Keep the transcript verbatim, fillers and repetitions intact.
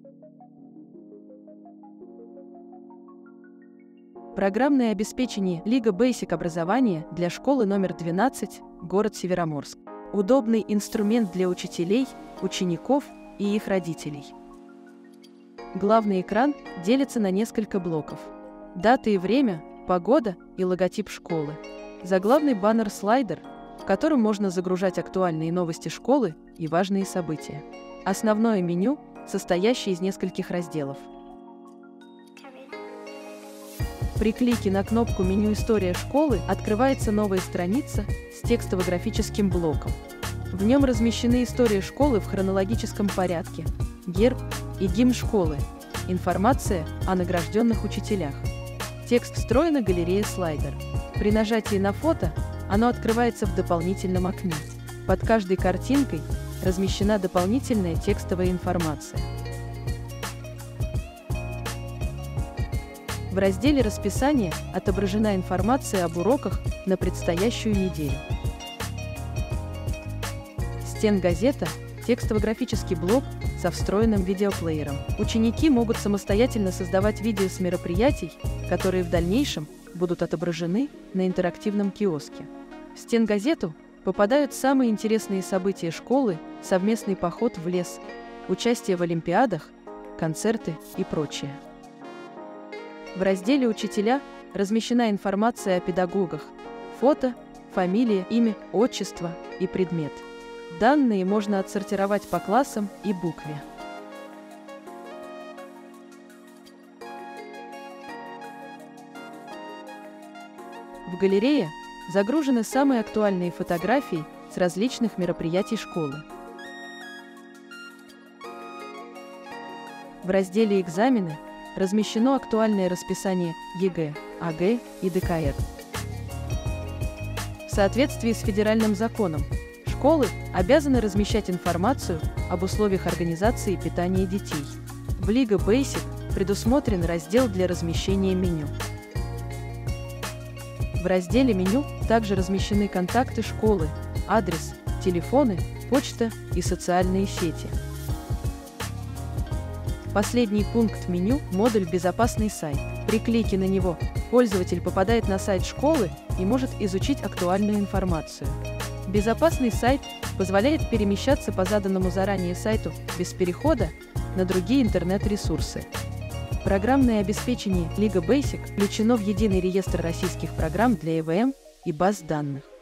Программное обеспечение Лига Basic образования для школы номер двенадцать, город Североморск. Удобный инструмент для учителей, учеников и их родителей. Главный экран делится на несколько блоков. Дата и время, погода и логотип школы. Заглавный баннер-слайдер, в котором можно загружать актуальные новости школы и важные события. Основное меню, состоящее из нескольких разделов. При клике на кнопку меню «История школы» открывается новая страница с текстово-графическим блоком. В нем размещены история школы в хронологическом порядке, герб и гимн школы, информация о награжденных учителях. Текст встроена галерея слайдер. При нажатии на фото оно открывается в дополнительном окне. Под каждой картинкой размещена дополнительная текстовая информация. В разделе «Расписание» отображена информация об уроках на предстоящую неделю. Стенгазета – текстово-графический блок со встроенным видеоплеером. Ученики могут самостоятельно создавать видео с мероприятий, которые в дальнейшем будут отображены на интерактивном киоске. В стенгазету попадают самые интересные события школы, совместный поход в лес, участие в олимпиадах, концерты и прочее. В разделе «Учителя» размещена информация о педагогах, фото, фамилия, имя, отчество и предмет. Данные можно отсортировать по классам и букве. В галерее загружены самые актуальные фотографии с различных мероприятий школы. В разделе «Экзамены» размещено актуальное расписание ЕГЭ, АГЭ и ДКР. В соответствии с федеральным законом, школы обязаны размещать информацию об условиях организации питания детей. В Лига Basic предусмотрен раздел для размещения меню. В разделе «Меню» также размещены контакты школы, адрес, телефоны, почта и социальные сети. Последний пункт меню – модуль «Безопасный сайт». При клике на него пользователь попадает на сайт школы и может изучить актуальную информацию. Безопасный сайт позволяет перемещаться по заданному заранее сайту без перехода на другие интернет-ресурсы. Программное обеспечение Лига Basic включено в единый реестр российских программ для ЭВМ и баз данных.